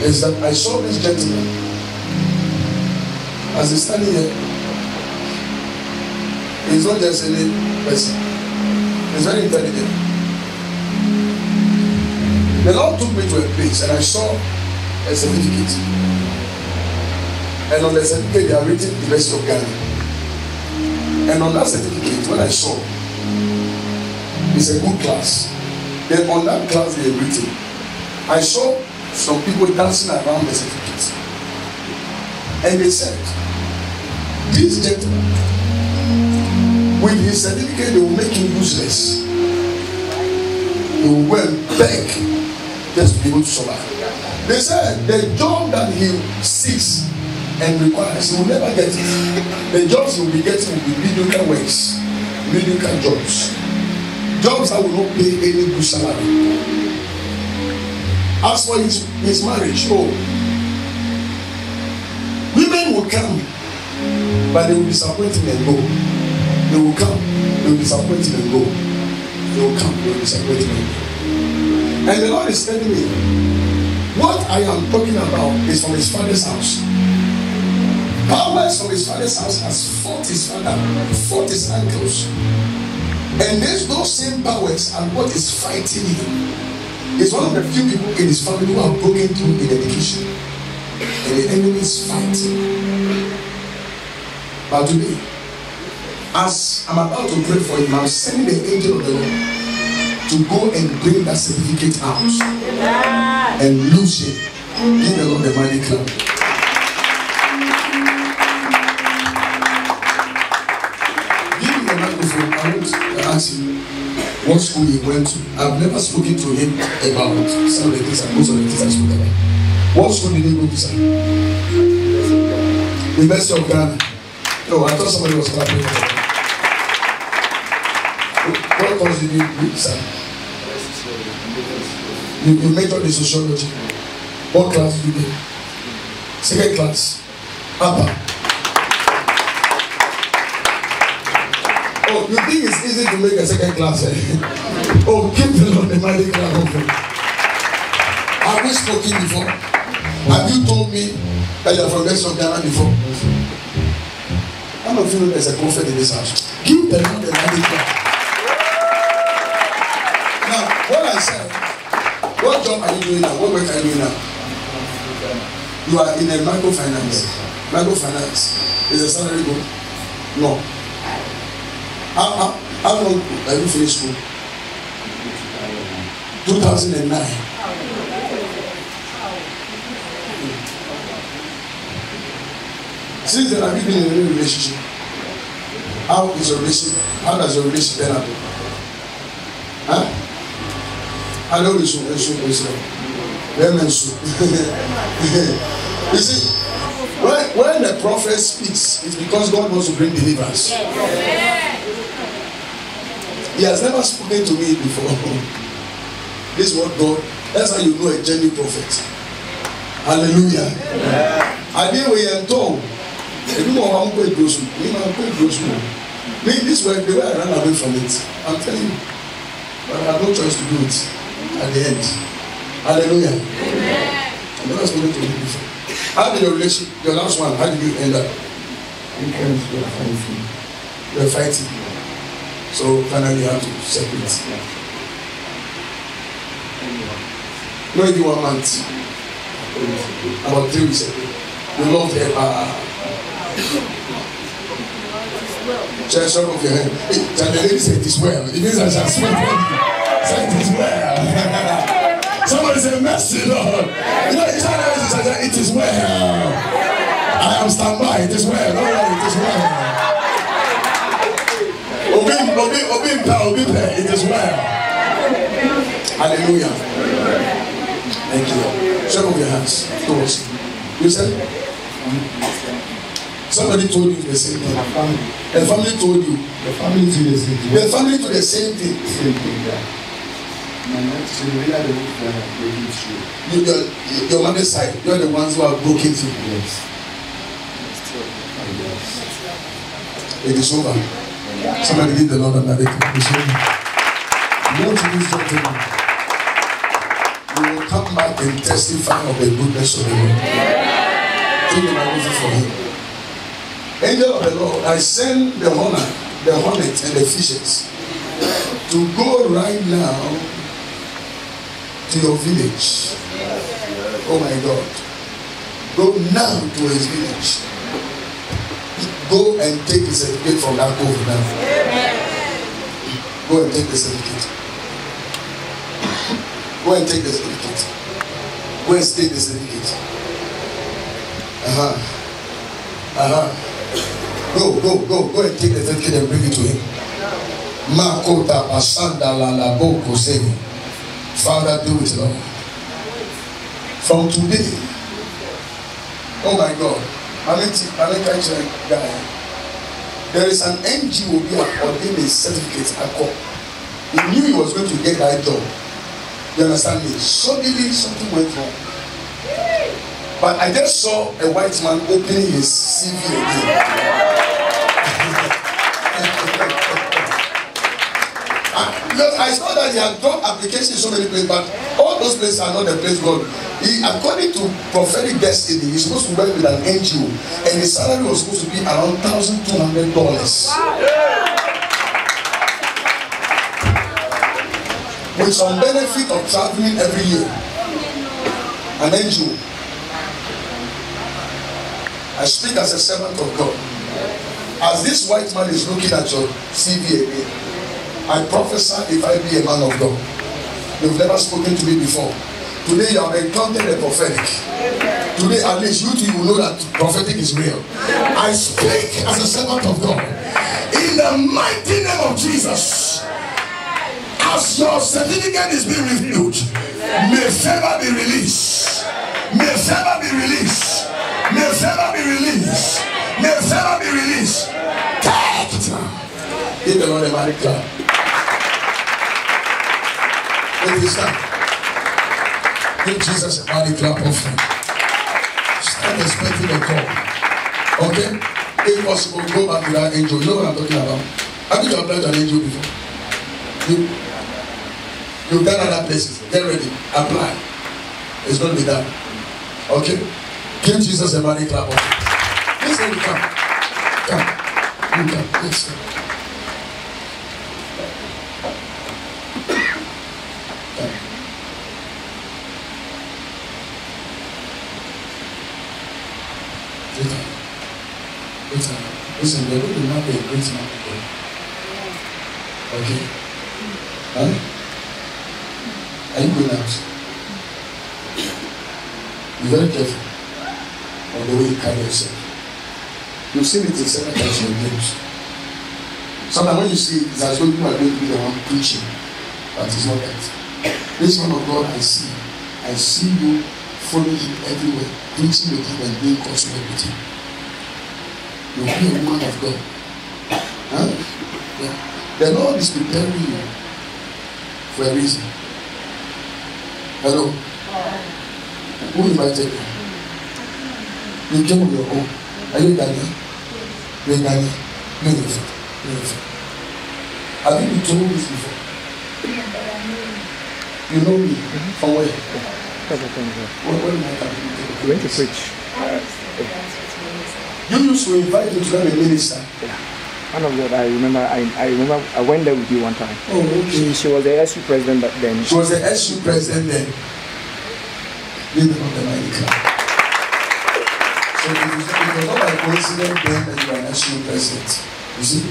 is that I saw this gentleman as he's standing here. He's not just any person, he's very intelligent. The Lord took me to a place and I saw a certificate. And on the certificate they are written University of Ghana. And on that certificate, what I saw is a good class. Then on that class they are written. I saw some people dancing around the certificate. And they said, this gentleman, with his certificate, they will make him useless. He will go and beg just to be able to survive. They said the job that he seeks and requires, he will never get it. The jobs he will be getting will be mediocre works, mediocre jobs. Jobs that will not pay any good salary. As for his marriage, women will come, but they will disappoint him and go. They will come, they will disappoint him and go. They will come, they will disappoint him and go. And the Lord is telling me, what I am talking about is from his father's house. Powers from his father's house has fought his father, fought his uncles. And those same powers are what is fighting him. He's one of the few people in his family who are broken through in education. And the enemy is fighting. But today, as I'm about to pray for him, I'm sending the angel of the Lord to go and bring that certificate out and lose him. Give the Lord the mighty clap. Give me the microphone. I want to ask him what school he went to. I've never spoken to him about some of the things and most of the things I spoke about. What school did he go to, sir? University of Ghana. Oh, I thought somebody was clapping. What course did you do, sir? You majored in sociology. What class did you do? Second class. Upper. Oh, you think it's easy to make a second class? Oh, give the Lord the mighty clap offering. Have we spoken before? Have you told me that you are from the rest of Ghana before? How many of you know there's a prophet in this house? Give the Lord the mighty clap. Now, what I said, what job are you doing now? What work are you doing now? You are in a microfinance. Microfinance. Is the salary good? No. How long have you finished school? 2009. Since then, have you been in a new relationship? How is your relationship? How does your relationship turn out? Huh? I know you should. You see, when the prophet speaks, it's because God wants to bring deliverance. He has never spoken to me before. This is what God, that's how you know a genuine prophet. Hallelujah. I didn't wait told. If you want to go to this way, the way I ran away from it, I'm telling you. But I have no choice to do it at the end. Hallelujah. I've never spoken to you before. How did your relationship, your last one, how did you end up? We were fighting. So finally you have to separate. No, if you 1 month. About 3 weeks ago. You loved her. Just shut off your hand. The lady said it is well. It means I shall swear for you. Say it is well. Somebody say mercy, Lord. You know, it is well. I am standby. It is well. Don't worry, it is well. It is well. Hallelujah. Thank you, Lord. Shake off your hands towards him. You said? Somebody told you the same thing. The family told you. The family to the same thing. The family to the same thing. Same thing, yeah. Your mother's side, you are the ones who are broken through. Yes. It is over. Somebody give the Lord another clap. You want to use something. You you will come back and testify of the goodness of the Lord. Take the microphone for him. Angel of the Lord, I send the hornet and the fishes to go right now to your village. Oh my God. Go now to his village. Go and take the certificate from that cove now. Go and take the certificate. Go and take the certificate. Go and take the certificate. Go and take the certificate and bring it to him. Makota Pasanda la Boko saying, Father, do it, Lord. From today, oh my God, there is an NGO who ordained a certificate at court. He knew he was going to get that job. You understand me? Suddenly something went wrong. But I just saw a white man opening his CV again. Because I saw that he had dropped applications in so many places, but all those places are not the place God. He, according to prophetic destiny, he's supposed to work with an NGO, and his salary was supposed to be around $1,200. With some benefit of traveling every year. An NGO. I speak as a servant of God. As this white man is looking at your CV again, I prophesy if I be a man of God. You've never spoken to me before. Today you have encountered the prophetic. Today at least you will know that prophetic is real. I speak as a servant of God. In the mighty name of Jesus. As your certificate is being reviewed, may favor be released. May favor be released. May favor be released. May favor be released. Take it. Give the Lord a mighty clap. Let me stand. Give Jesus a mighty clap offering. Start expecting a call. Okay? If possible, go back to that angel. You know what I'm talking about? Have you applied to an angel before? You've done other places. Get ready. Apply. It's going to be done. Okay? Give Jesus a mighty clap offering. Please let me come. Come. You come. Let's come. Listen, they're going to not be a great man of God. Okay? Huh? Are you going out? Be very careful of the way you carry yourself. You've seen it in several times in your dreams. Sometimes when you see it, it's as though you are going to be the one preaching, but it's not that. This man of God, I see you following him everywhere, preaching with him and doing gospel with him. You'll be a woman of God. Huh? Yeah. The Lord is preparing you for a reason. Hello? Who invited you? You came on your own. Are you Ghanaian? You're Ghanaian. Beautiful. Beautiful. Have you been told this before? You know me? From where? Where am I coming? You went to preach. You used to invite me to become a minister. Yeah. One of that I remember I went there with you one time. Oh, okay. She was the SU president back then. She was the SU president then. Give them the mighty clap. So it was not by coincidence then that you are an SU president. You see?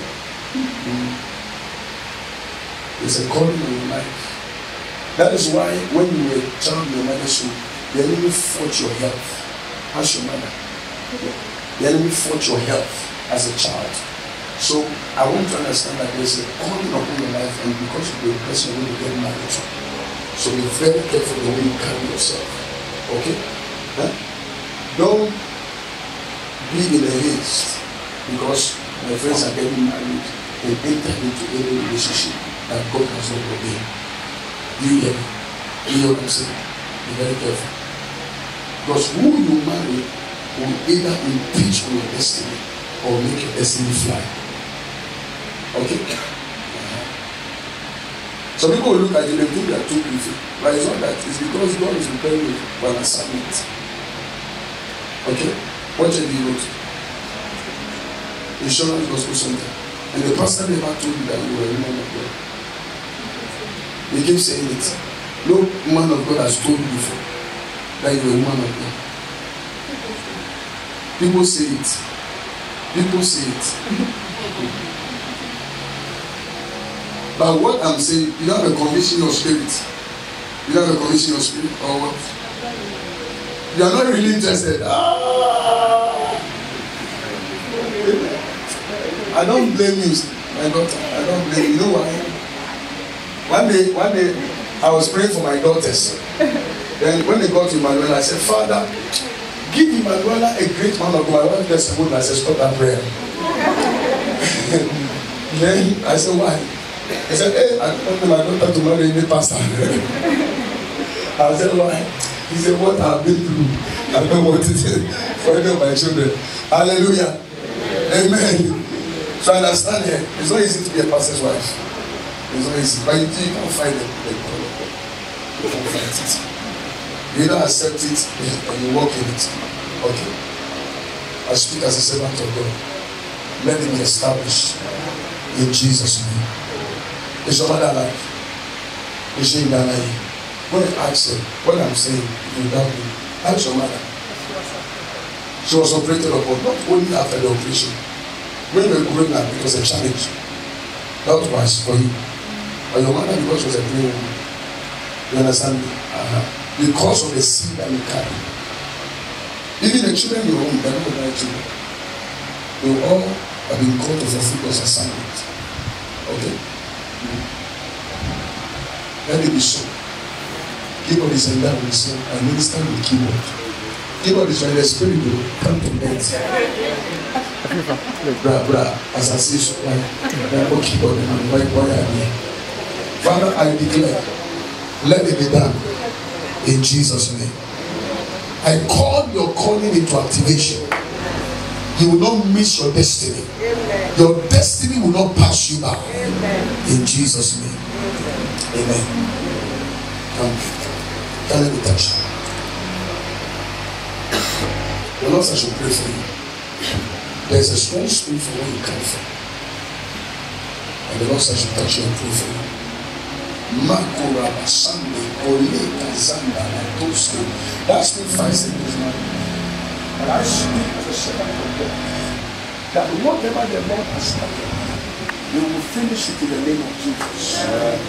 There's a calling in your life. That is why when you were a child in your mother's womb, the enemy fought your health. Ask your mother. The enemy fought your health as a child. So I want to understand that there's a calling upon your life, and because of the person you're going to get married to. So be very careful the way you carry yourself. Okay? Huh? Don't be in a haste because my friends are getting married and enter into any relationship that God has not ordained. Do you hear me? Do you hear what I'm saying? Be very careful. Because who you marry will either impeach on your destiny or make your destiny fly. Okay? Some people will look at you and think they are too beautiful. But it's not that. It's because God is preparing you for an assignment. Okay? What did you wrote? Insurance Gospel Center. And the pastor never told you that you were a woman of God. He keeps saying it. No man of God has told you before that you are a woman of God. People say it. People say it. But what I'm saying, you have a conviction in your spirit. You have a conviction in your spirit, or what? You are not really interested. I don't blame you, my daughter. I don't blame you. You know why? One day, I was praying for my daughters. Then when they got to Manuela, I said, Father, give Manuela a great man of God. I want to I said, stop that prayer. Then I said, why? He said, hey, I don't want my daughter to marry any pastor. I said, why? He said, what I've been through, I don't want it for any of my children. Hallelujah. Amen. So understand here, it's not easy to be a pastor's wife. It's not easy. But you can't find it. You can't find it. You either accept it or you walk in it. Okay. I speak as a servant of God. Let it be established in Jesus' name. Is your mother alive? Is she in Ghana? When I ask her, what I'm saying, you doubt me. Ask your mother. She was operated upon, not only after the operation. When you were growing up, it was a challenge. That was for you. But your mother, because she was a plain woman. You understand me? Because of the seed that you carry. Even the children in your home, they're not the children. They all have been called to fulfill God's assignment. Okay? Let it be so. Keyboard is in that with so I minister with keyboard. Keyboard is when the spirit will come to earth. As I say so, like keyboard and white boy are here. Father, I declare, let it be done in Jesus' name. I call your calling into activation. You will not miss your destiny. Amen. Your destiny will not pass you by. Amen. In Jesus' name. Amen. Come, let me touch you. The Lord says I should pray for you. There is a strong spirit from where you come from. And the Lord says I should touch you and pray for you. That spirit fights against my life. But I speak as a servant of God that whatever the Lord has started, you will finish it in the name of Jesus.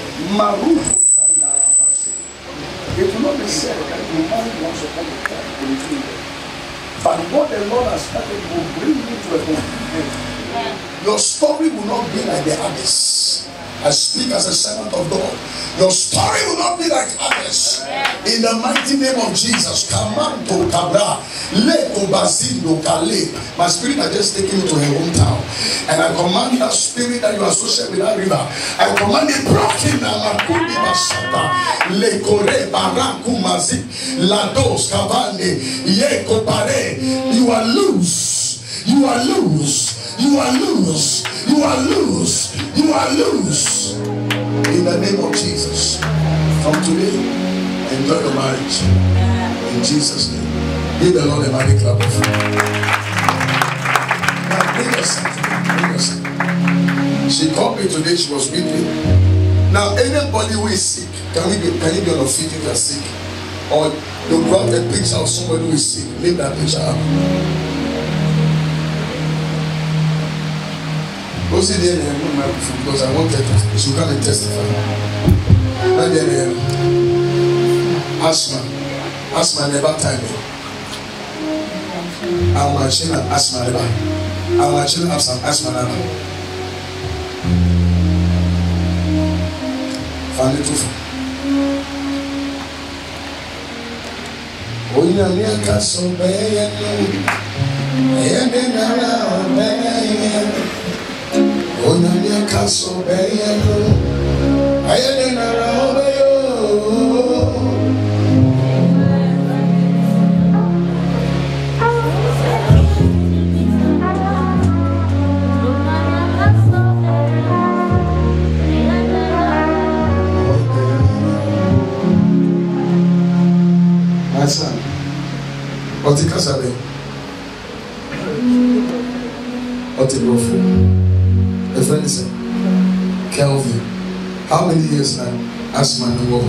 It will not be said that you married once upon a time to redeem it. But what the Lord has started will bring you to a point. Your story will not be like the others. I speak as a servant of God. Your story will not be like others. In the mighty name of Jesus. Kamanto kabra. Leko basindo kale. My spirit has just taken you to her hometown. And I command that spirit that you associate with that river. I command it broken. Namakuni basata. Lekore baraku mazi. Lados kavane. Yeko pare. You are loose. You are loose. You are loose. You are loose. You are loose. In the name of Jesus. From today, enjoy your marriage. In Jesus' name. Give the Lord a mighty clap of hands. Now bring yourself. Bring yourself. She called me today. She was weeping. Now anybody who is sick, can you be on your feet if you are sick? Or you brought a picture of somebody who is sick. Leave that picture up. Go see the microphone because I wanted to. She come and testify. Asthma never time. I'm watching asthma never. I'm watching asthma never. Family too. Oh, you know me, I can't so bad. Onanya kaso beyano ayene na raobeyo Kasa. What the Kasa be? What the Brofo? A friend is Kelvin. How many years now? Asthma no more.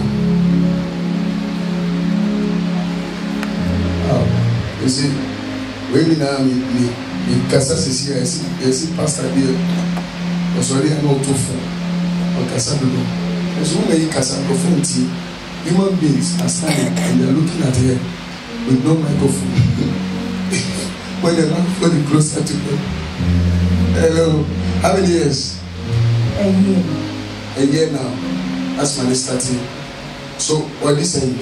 You see, when now me Kasa is here, I see Pastor there. Was already an old tofu or Kasa do. As soon as you Kasa go phone tea, human beings are standing and they're looking at her with no microphone. When they're not getting closer to them. Hello. How many years? A year. A year now. That's my starting. So what is saying?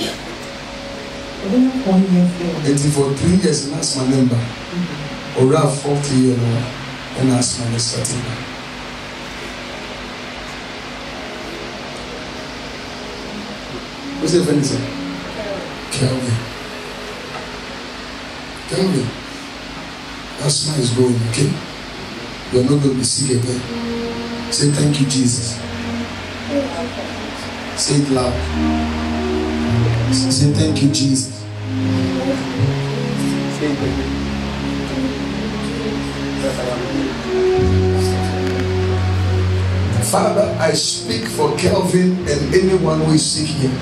1 year. And for 3 years, that's my number. Or around 40 years now, and that's my starting. What's the friend say? Kelvin. Kelvin. That's my is going, okay? You're not going to be sick again. Say thank you, Jesus. Say it loud. Say thank you, Jesus. Say thank you. Father, I speak for Kelvin and anyone who is sick here.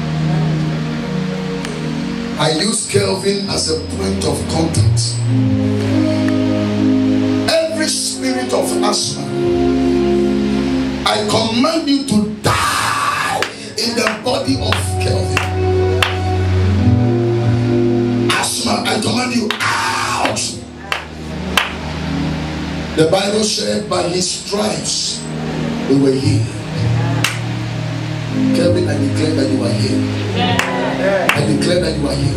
I use Kelvin as a point of contact. Every spirit of asthma, I command you to die in the body of Kelvin. Asthma, I command you out. The Bible said by his stripes we were healed. Kelvin, I declare that you are healed. I declare that you are healed.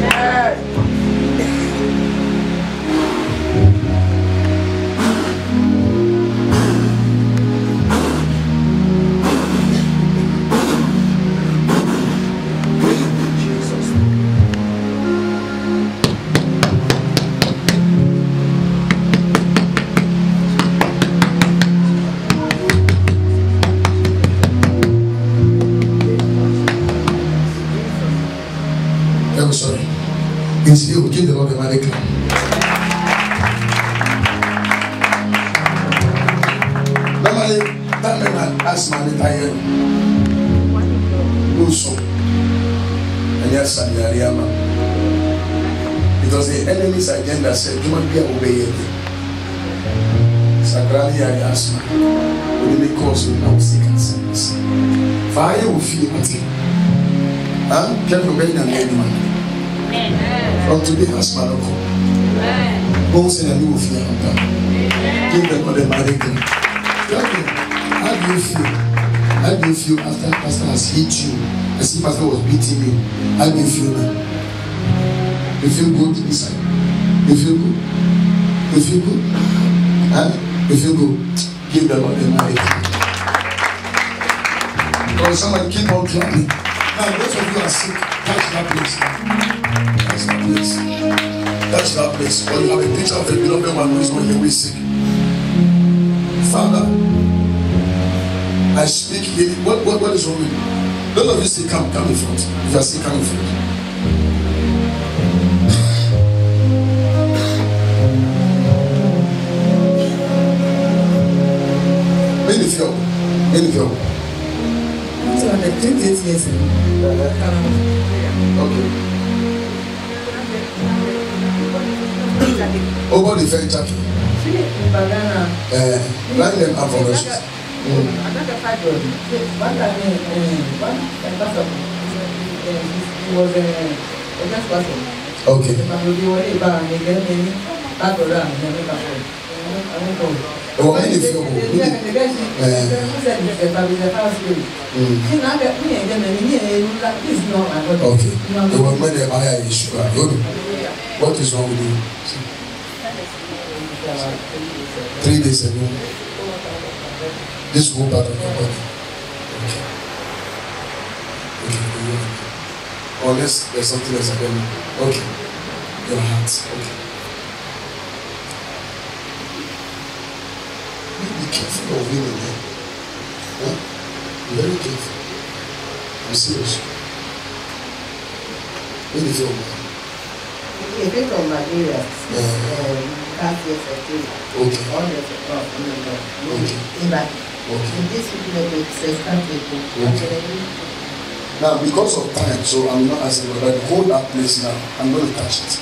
He's healed. Give the Lord a mighty clap. Normally, that man asked my tired. Also, and yes, I'm Yariama. Because the enemy's agenda said, you must be obeyed. Sagrali Asma. We may cause you now sick and sickness. Fire will feel nothing. Can't obey the man. From today, as man of God, bones in a new fear of God. Give them all the mighty God. How do you feel? How do you feel after Pastor has hit you? I see Pastor was beating you. How do you feel now? You feel good inside? You feel good? You feel good? You feel good? Give them all the mighty God. Or somebody keep on clapping. Now, those of you who are sick, touch that place. Touch that place. Touch that place. Or you have a picture of a beloved one who is going away sick. Father, I speak healing. What is wrong with you? Those of you say, come in front. If you are sick, come in front. Many of you. Like 28 years ago. Okay. Over the fence, Jackie. Line them up for us. Okay. Oh, many of you. Okay. The one when they buy a sugar. What is wrong with you? 3 days ago. This whole part of your body. Okay. Unless there's something else happening. Okay. Your heart. Okay. Be careful of women, eh? Huh? Be very careful. I'm serious. What is your If it's from my area, last year for 3. Okay. All the Okay. In this people, it's Okay. Now, because of time, so I'm not asking, but hold that place now. I'm going to touch it.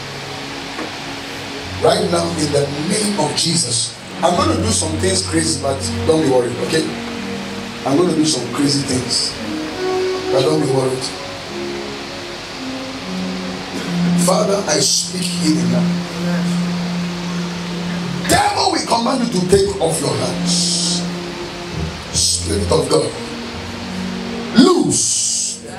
Right now, in the name of Jesus, I'm going to do some things crazy, but don't be worried, okay? I'm going to do some crazy things, but don't be worried. Father, I speak healing now. Devil, we command you to take off your hands. Spirit of God, loose.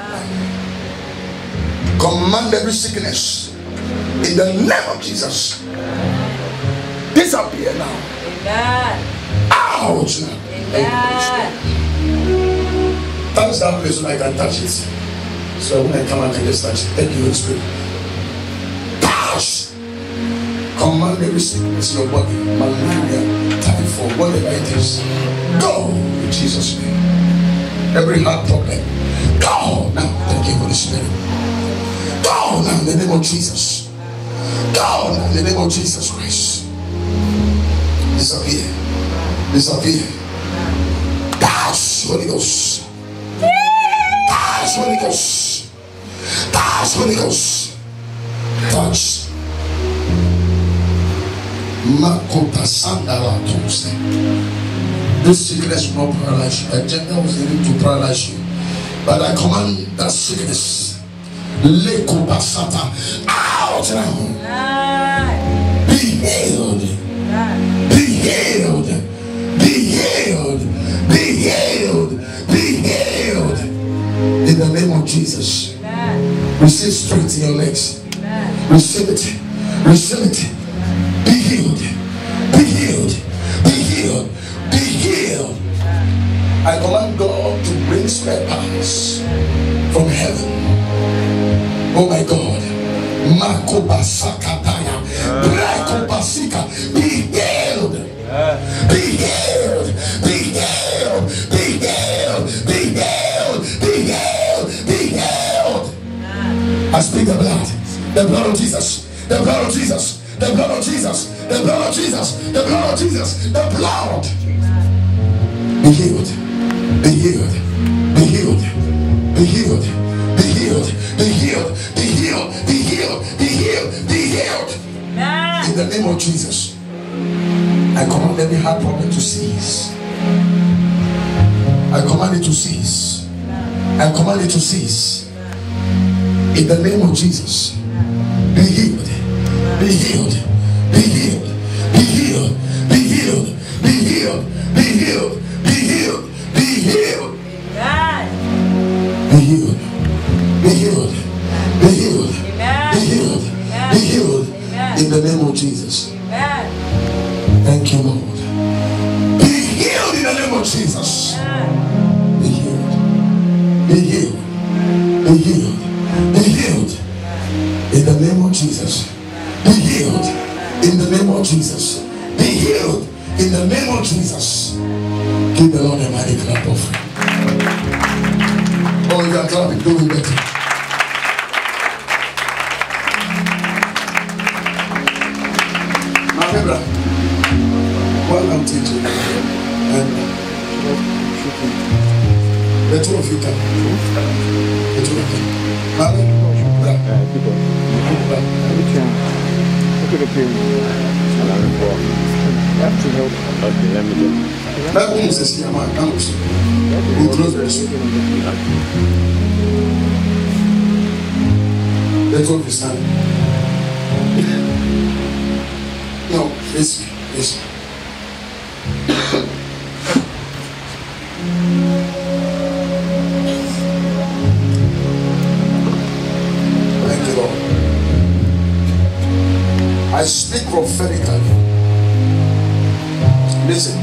Command every sickness in the name of Jesus. Disappear now. Amen. Out now. Amen. Touch that place so I can touch it. So when I come, I can just touch it. Thank you, Holy Spirit. Touch. Command every sickness in your body, malaria, typhoid, whatever it is. Go in Jesus' name. Every heart problem, go now. Thank you, Holy Spirit. Go now in the name of Jesus. Go now in the name of Jesus Christ. Disappear. Disappear. Touch, Holy Ghost. Touch, Holy Ghost. Touch, Holy Ghost. Touch. Makota Sandala Tuesday. This sickness will not paralyze you. Agenda was needed to paralyze you. But I command that sickness. Leko Basata. Out now. Be healed. Be healed. Be healed. Be healed. Be healed. In the name of Jesus. Receive strength in your legs. Receive it. Receive it. Be healed. Be healed. Be healed. Be healed. I command God to bring spare parts from heaven. Oh my God. Makobasakataya. Brakobasika. Be healed. Be healed. Be healed. Be healed. Be healed. Be healed. Be healed. I speak the blood. The blood of Jesus. The blood of Jesus. The blood of Jesus. The blood of Jesus. The blood of Jesus. The blood. Be healed. Be healed. Be healed. Be healed. Be healed. Be healed. Be healed. Be healed. Be healed. Be healed. In the name of Jesus, I command every heart problem to cease. I command it to cease. I command it to cease. In the name of Jesus, be healed. Be healed. Be healed. Be healed. Be healed. Be healed. Be healed. Be healed. Be healed. Be healed. Be healed. Be healed. Be healed. Be healed. In the name of Jesus. Thank you, Lord. Be healed in the name of Jesus. Be healed. Be healed. Be healed. Be healed. In the name of Jesus. Be healed in the name of Jesus. Be healed in the name of Jesus. Give the Lord a mighty clap offering. Oh, you are clapping, doing better. My brother, while I'm teaching, and the two of you come. The two of you. Look at the pin. Have to help. Okay, let me do. That one is here, man. Let's go this time. No, this. Thank you, Lord. I speak prophetically. Listen.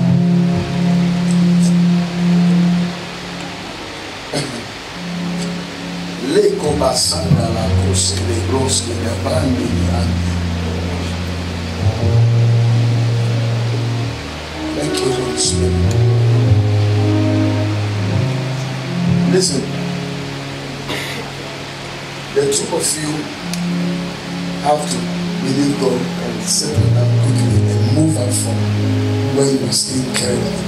Leko basanda la kose de broski de bandi and thank you, Holy Spirit. Listen. the two of you have to believe God and settle down quickly and move out from where you are staying currently.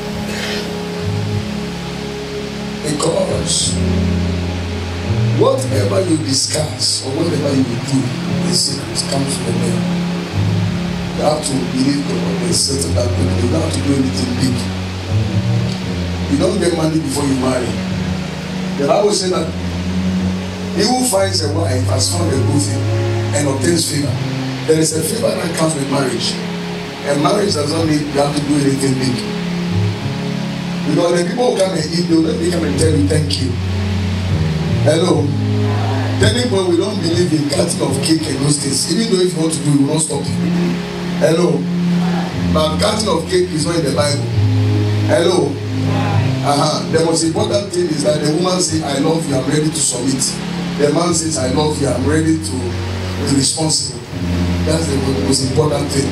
Because whatever you discuss or whatever you do in secret comes from the man. You have to believe God and settle down quickly. You don't have to do anything big. You don't get money before you marry. The Bible says that he who finds a wife has found a good thing and obtains favor. There is a favor that comes with marriage. And marriage does not mean you have to do anything big. Because the people who come and eat, they will not come and tell you thank you. Hello. Telling point, we don't believe in cutting of cake and those things. Even though if you want to do it, we will not stop you. Hello. But cutting of cake is not in the Bible. Hello. The most important thing is that the woman says, I love you, I'm ready to submit. The man says, I love you, I'm ready to be responsible. That's the most important thing.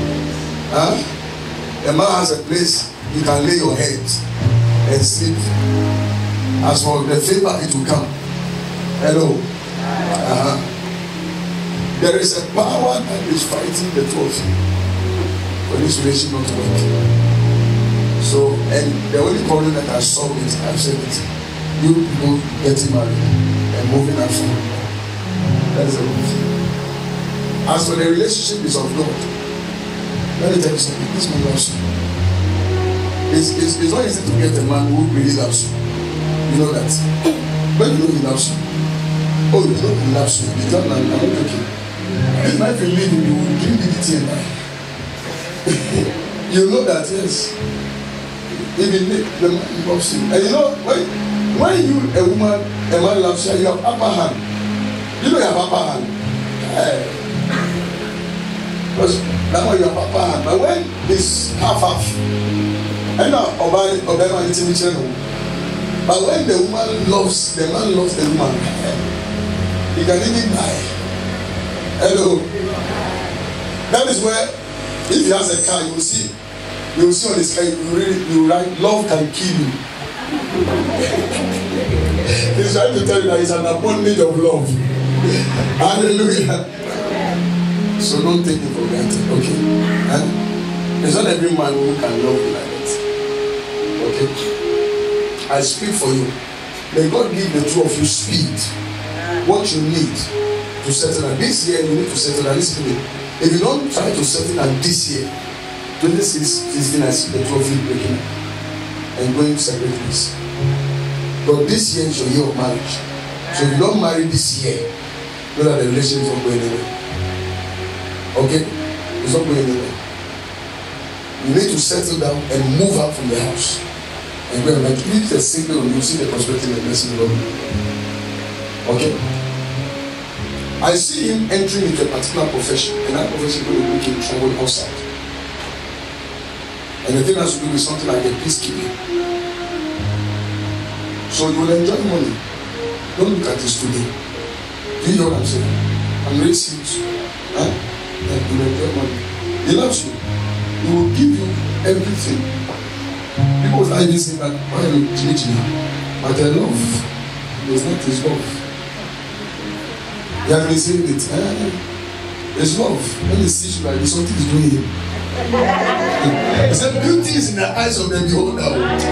The man has a place you can lay your head and sleep. As for the favor, it will come. Hello. There is a power that is fighting the two of you for this relation not to work. So, and the only problem that I saw is, I've said it, you people getting married and moving out from it. That's the only thing. As for the relationship is of God, let me tell you something, this man loves you. It's not easy to get a man who really loves you. You know that. But you know he loves you. Oh, you know he loves you. You don't know, I'm not joking. If life will leave him, you will drink DDT and die. You know that, yes. Even the man loves you. And you know, when you, a man loves you, you have upper hand. You know you have upper hand. Because that's why you have upper hand. But when it's half, and now Obama is in the but when the woman loves, the man loves the woman, he can even die. Hello. That is where, if he has a car, you will see on his car, you write, love can kill you. He's trying to tell you that it's an abundance of love. Hallelujah. So don't take it for granted, okay? And it's not every man who can love you like that. Okay? I speak for you. May God give the two of you speed. What you need to settle down. This year you need to settle down. Listen to me. If you don't try to settle down this year, 2016 I see the two of you breaking up and going separate ways. But this year is your year of marriage. So if you don't marry this year, know that the relationship is not going anywhere. Okay? It's not going anywhere. You need to settle down and move out from the house. And when like you the signal, you see the perspective and blessing of God. Okay? I see him entering into a particular profession, and that profession will make him travel outside. And the thing has to do with something like a peacekeeping. So you will enjoy money. Don't look at this today. Do you know what I'm saying? I'm very serious. And you will enjoy money. He loves you. He will give you everything. People will even say that, why are you teaching me? But I love. It's not his love. He has been saying it. It's love. When he sees you like this, something is doing him. He said, beauty is in the eyes of the beholder.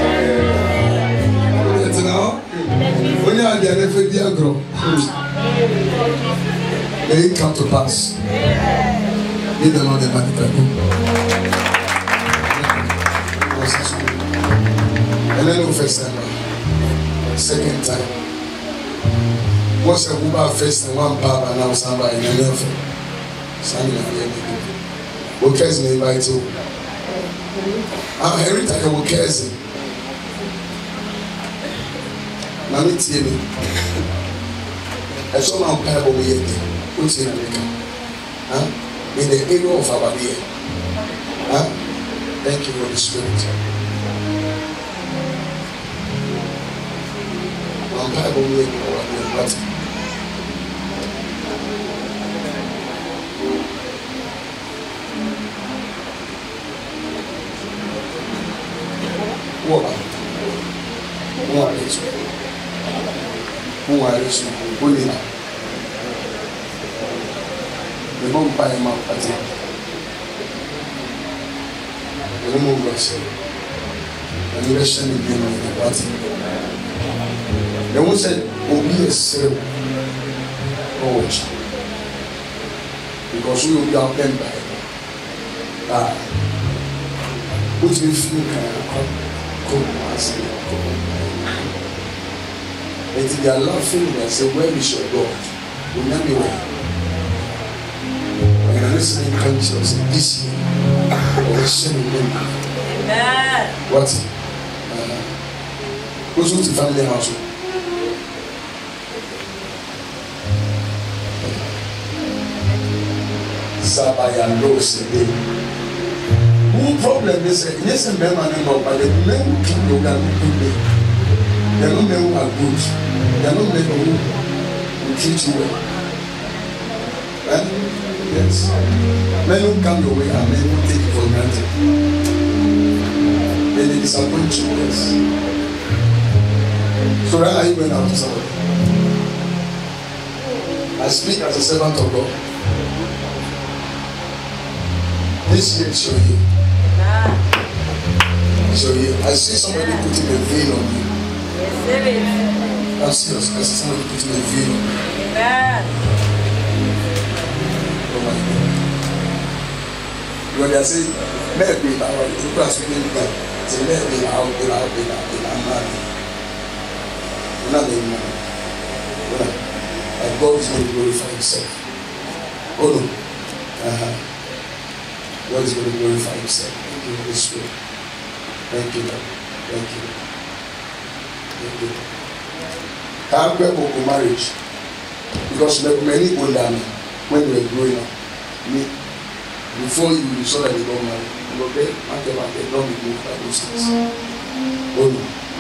When you are there, if you are grown, may it come to pass. Give the Lord the money. And then the first time, second time. What's a Uber first and one pub and now somebody in the left? Standing at the end. What cares me by two? I'm every time I cares. Mammy Timmy. I saw my pub over here. Who's in America? In the area of our beer. Thank you, Holy Spirit. Bible make but who are you? The mom by him out at it. The mom was and you were sending him in the party. The one said, "Oh, be a cell." Oh, because we will be out then by which we feel come as and they are laughing and say, "Where is your God?" We never be well. And I'm listening to Jesus this year. Amen. What? Who's with the family house? Sabaya knows the day. Who problem is yes, a man and but the men who can be good. They don't know who are good. They don't know who treat you well. Yes. Men who come your way and men who take you for granted. Then they disappoint you. Yes. So where are you going out to somebody? I speak as a servant of God. This year is your year. It's your year. I see somebody putting a veil on you. I'm serious. I see somebody putting a veil on you. Oh my God. When they say, maybe people are speaking like, say, maybe I'm married. We're not being married. Like God is going to glorify himself. Oh no. God is going to glorify himself. Thank you, Holy Spirit. Thank you, Lord. Thank you. Thank you. Can't go for marriage. Because many older men, when they were growing up, before you saw that they got married, you were very market, don't be moved by those things. Don't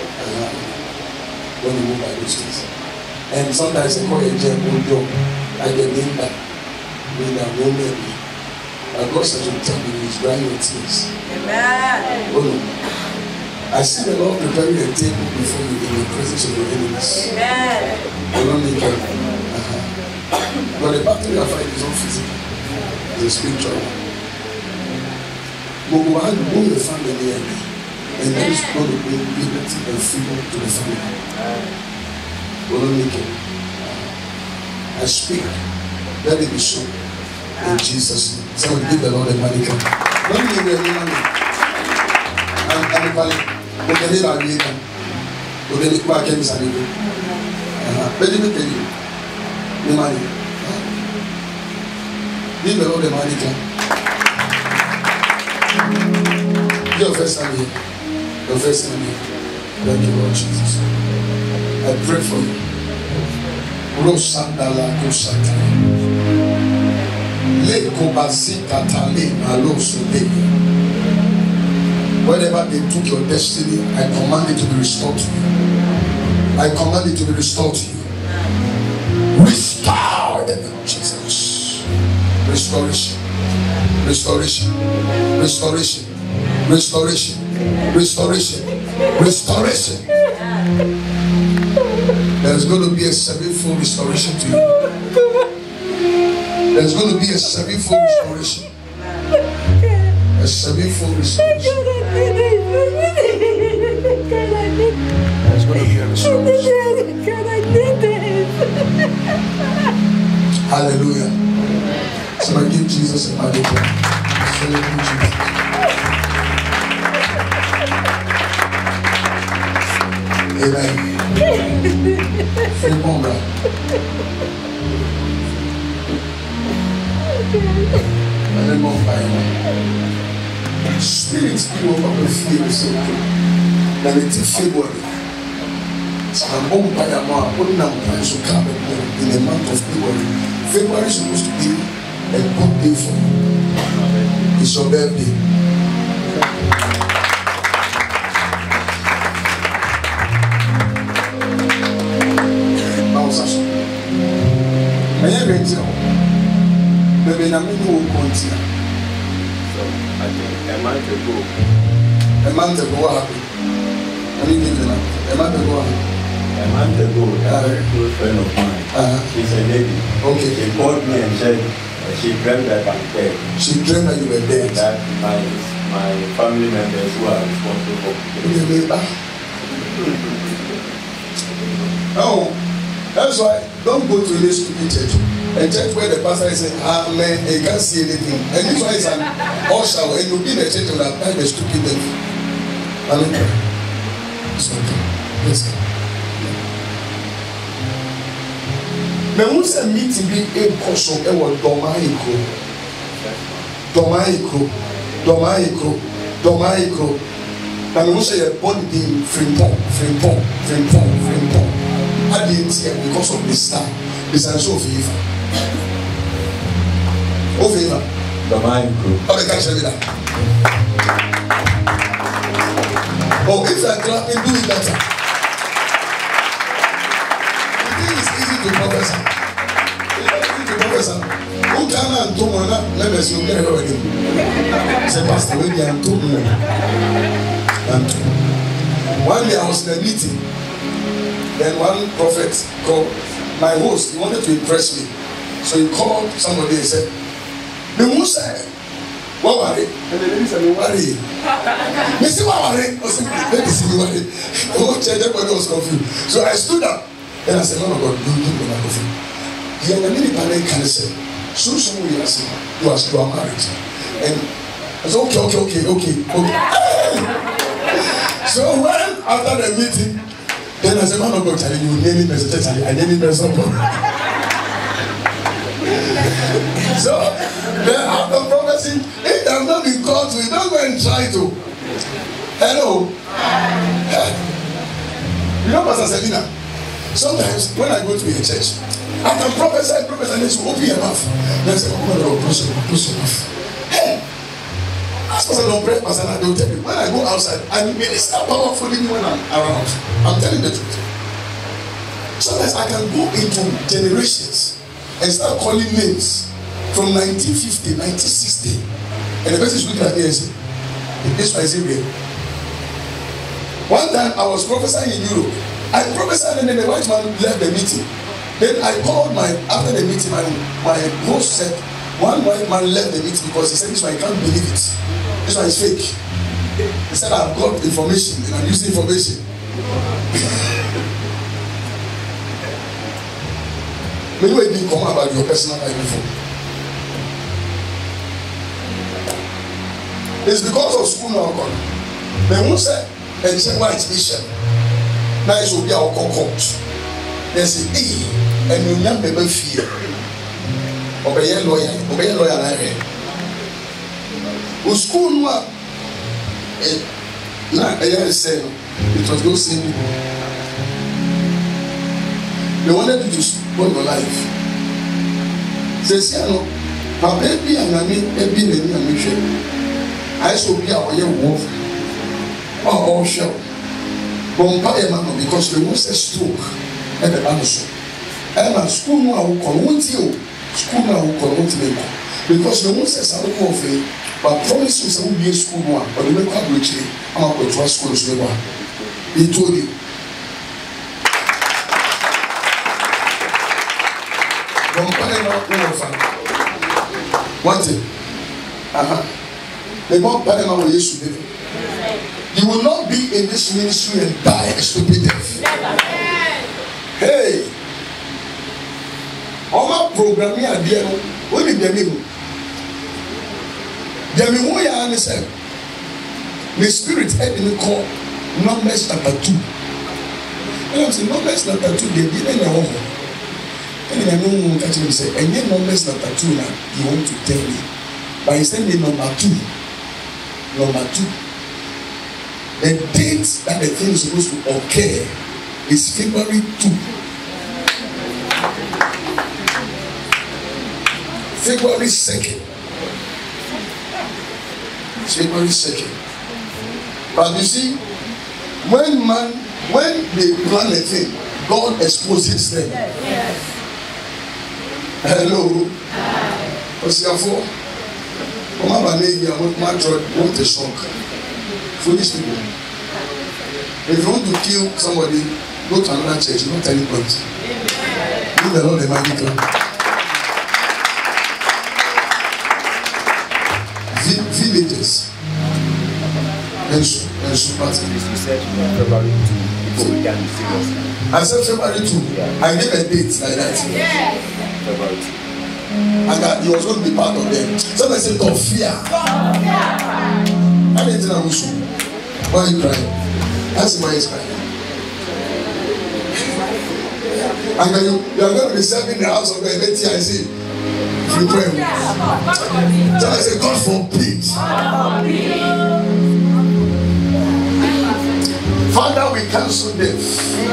be moved by those things. And sometimes they call it a job, like a neighbor, woman. But God says to tell me he's drying your tears. Amen. Oh no. I see the Lord preparing a table before you in the presence of your enemies. Amen. You don't need help. But the battle you are fighting is not physical. It's a spiritual one. But we have to bring the family and that is going to bring liberty and freedom to the family. We don't need help. I speak. Let it be so. In Jesus' name. Someone give the Lord a money. Don't give me any money. I'm calling. Okay, they are here. Okay, they are here. Let me tell you. The money. Give the Lord the money. Your first time here. Your first time here. Thank you, Lord Jesus. I pray for you. Rosandala Kusata. Wherever they took your destiny, I command it to be restored to you. I command it to be restored to you. Restore the name of Jesus. Restoration. Restoration. Restoration. Restoration. Restoration. Restoration. There's going to be a sevenfold restoration to you. There's going to be a sevenfold restoration. A sevenfold restoration. There's going to be a restoration. Hallelujah. So I give Jesus a mighty clap. Celebrate Jesus. Amen. Free bomba. And then more fire. Spirits be over the field so that it is February. And bomb by a man, putting down plans to come in the month of February. February is supposed to be a good day for you. It's your birthday. Maybe I mean who continue. So I think a month ago. A month ago, what happened? I didn't give you a month ago. A month ago, a very close friend of mine. She's a lady. Okay. She called me and said, She dreamt that I'm dead. She dreamt that you were dead. That my family members who are responsible for No, that's why don't go to any stupid church. A church where the pastor is saying, Amen, you can't see anything. And this one is an usher, and you'll be in the church and will apply the stupid thing. Amen. It's okay. Yes, sir. Me who say meeting be a caution e wo domaiko. Na me who say your body being frimpong. I didn't here because of this star. This is so favor. Oh favor. Domaiko. Okay, can you that? Oh, if you are clapping, do it better. To prophesy. Who can and to one let us look at already. Say, Pastor, we are two more. One day I was in a meeting. Then one prophet called my host. He wanted to impress me. So he called somebody and said, the Musa, what worry? And the lady said, no worry. Missy, what worry? I said, let me see you worry. The whole church, everybody was confused. So I stood up. And I said, man of God, you do the microphone. He had a mini panel can say, so we are saying, you are married. And I said, okay. So when after the meeting, then I said, man of God, you name him as a church, I name him as a So then after prophecy, it has not been called to, don't go and try to. Hello. You know Pastor Selina? Sometimes when I go to a church, I can prophesy, and they say, open your mouth. Then I say, oh my Lord, close your mouth. Hey, as Pastor don't pray, Pastor, they will tell me. When I go outside, I minister powerfully when I'm around. I'm telling the truth. Sometimes I can go into generations and start calling names from 1950, 1960. And the person is looking at me and say, this one is real. One time I was prophesying in Europe. I prophesied and then the white man left the meeting. Then I called after the meeting, my host said, one white man left the meeting because he said, this one, I can't believe it. This one is fake. He said, I've got information and I'm using information. Maybe we didn't come about your personal life before. It's because of school now. They won't say, and say, white bishop. Now it will be our court. They say, hey, and you young baby fear. Obey a lawyer, I read. Who school now? Now I say it was those same people. They wanted you to spoil your life. Says, my baby and I mean, baby and me. I shall be our young wolf. Oh, shall. Because they want a stroke and the answer. And school now will call one you. School now will call one because they want a sound of it, but promise you some be a school one, but the make up richly. I'm going to school as well. He told you. One thing. They won't pay my way yesterday. You will not be in this ministry and die a stupid death. Hey, all my program here at the end, what did they mean? They mean, what you understand? The spirit had been called Numbers chapter 2. And I'm saying, Numbers chapter 2, they didn't know. And I know one catch me say, and then Numbers chapter 2 now, you want to tell me. But instead, the number 2. The date that the thing is supposed to occur is February 2. February 2nd. February 2nd. But you see, when they plan a thing, God exposes them. Yes. Hello. What's your fault? What a shock. Foolish people. If you want to kill somebody, go to another church, not any point. Give the Lord a mighty clap. You said February 2. Before we can be serious. I said February 2. Yeah. I gave a date like that. February 2. And that he was going to be part of them. Somebody said, "Don't fear." I didn't know who. Why are you crying? That's why he's crying. And then you are going to be serving the house of God. I say, prepare. So I say, God forbid. Father, we cancel death.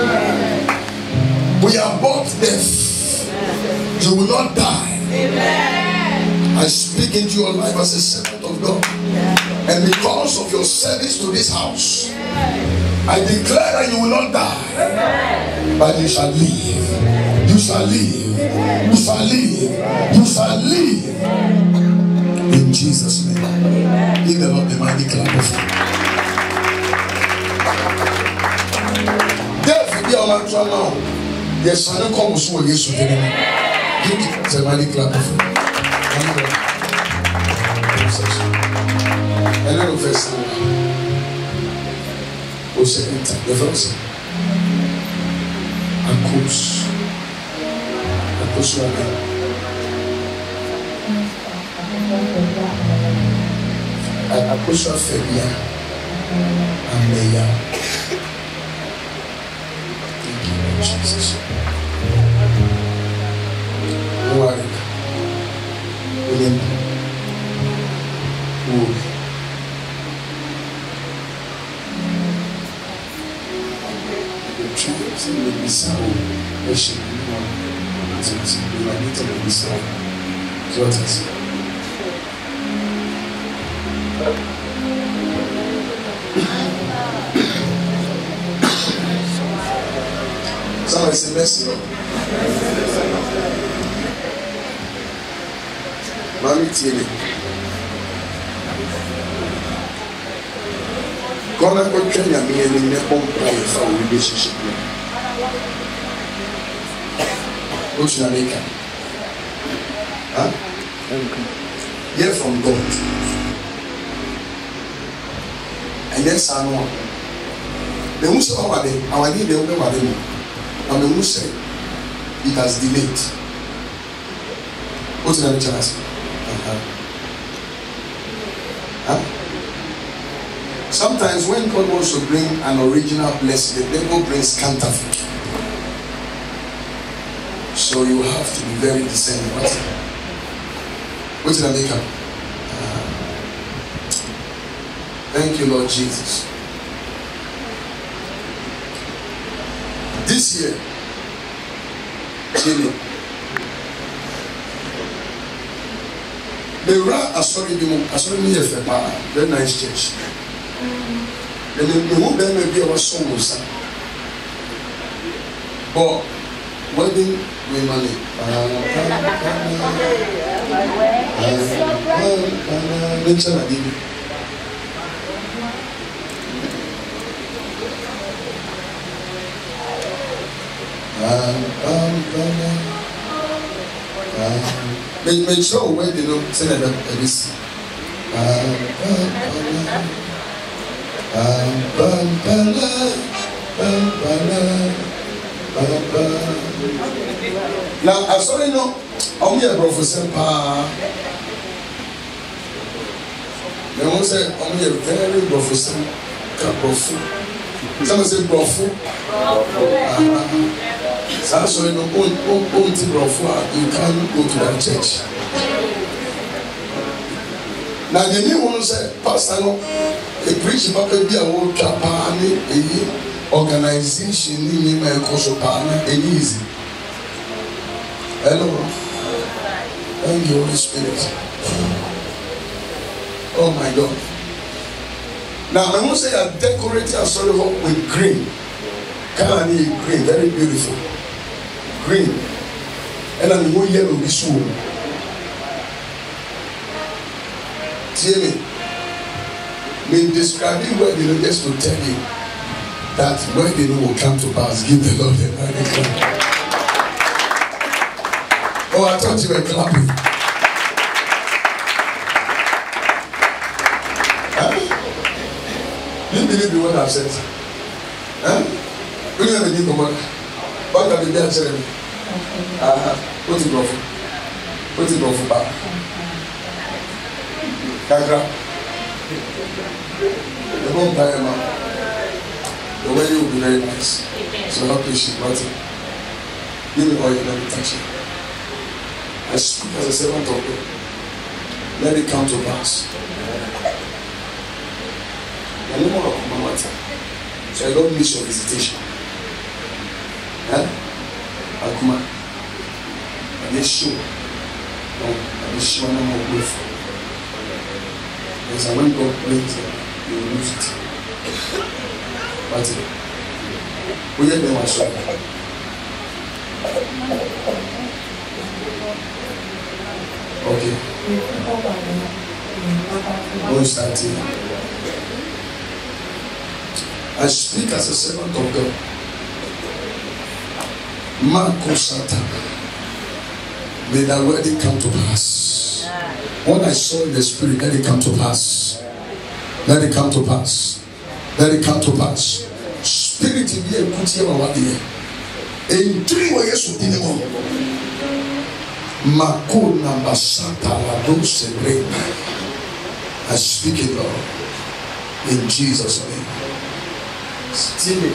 We abort death. You will not die. I speak into your life as a servant of God. And because of your service to this house, I declare that you will not die. But you shall live. You shall live. You shall live. You shall live. In Jesus' name. Give the Lord the mighty clap of hand. Death will be our mantra now. Yes, I don't come with you. Give the mighty clap of hand. And then the first time, the second time, the first time, and coach, Apostle Fabia, and Meya. Thank you, Lord Jesus. Warwick, William, Wood. The Bissau, the Shimon, the Bissau. So what is it? Somebody say mercy, Lord. Mommy Tiene. God, I'm going to train you and never pray for a relationship. What's your name? Huh? Hear from God. And yes, I know. The Musa Wade, our need the Wade, and the Musa, it has delayed. What's your name? Huh? Sometimes when God wants to bring an original blessing, the devil brings counterfeit. So you have to be very discerning. What did I make up? Thank you, Lord Jesus. This year, Chile, the sorry me very nice church. And the woman may be our son. But wedding with money. Make sure where they know send them this. Now I saw you know I'm here professor they won't say I'm here very professor someone say brofu so you know you can't go to that church. Now the new one say pastor no a preach about be a world campaign organization in my course easy. Hello. Thank you, Holy Spirit. Oh my God. Now I want to say I decorated a sort of with green. Color green, very beautiful. Green. And I'm going yellow with soul. See me? Me describing where they know just to tell you that where they know will come to pass. Give the Lord the mighty. Oh, I thought you were clapping. believe in what I've said? Huh? You never need command. What have you done, Jeremy? What's it go for? What's it go for back? Kagra. The whole time, the wedding will be very nice. So how patient, nothing. Give me oil, let me touch it. I speak as a servant of God. Let it come to pass. I no more of my matter. So I don't miss your visitation. Akuma. I just show. No, I just show no more growth. Because when God brings it, you will lose it. But we get them as well. Okay. Don't start here. I speak as a servant of God. Marco Satan. May that wedding come to pass. What I saw in the spirit, let it come to pass. Let it come to pass. Let it come to pass. Spirit to be a good year over there. In 3 ways of the Makuna Basata Ladose Reina. I speak it, Lord, in Jesus' name. Still,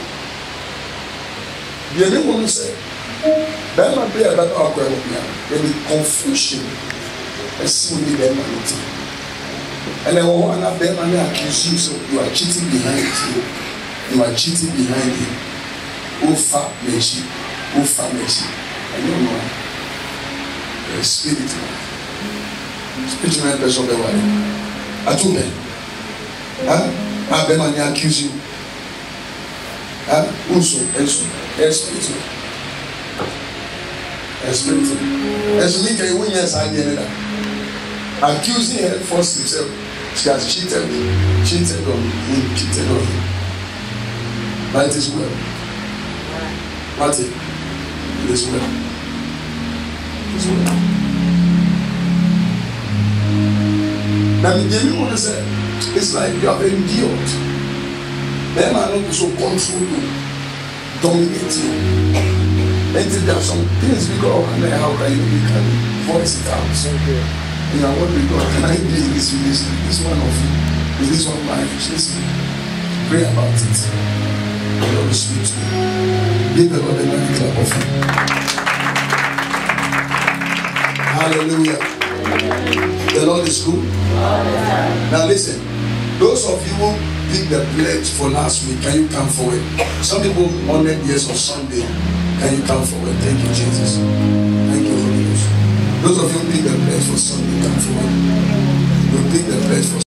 the other one said, there might be a better outcome. There will be confusion. I see we need them. And then one of them accuse you, so you are cheating behind him. You are cheating behind him. Ufa Mechi. Ufa Mechi. I don't know. The spirit. Spiritual person of the world. Atume. Abemani accuse you. Uso. Espiritu. Espiritu. You win yes idea. Accusing her forced himself. She has cheated on him. But it is well. What it is well. It is well. Now the devil want to say, it's like you have endured. Them are not so control you, dominate you. And there are some things we go and then how can you can voice it out. You know what we got? Can I be in this ministry? This one of you, is this one mine? Listen, pray about it. The Lord will speak to you. Give the Lord a mighty clap of him. Hallelujah. The Lord is good. Now listen, those of you who did the pledge for last week, can you come forward? Some people 100 years of Sunday. Can you come forward? Thank you, Jesus. Thank you, Holy Ghost. Those of you who did the pledge for Sunday, come forward. We did the pledge for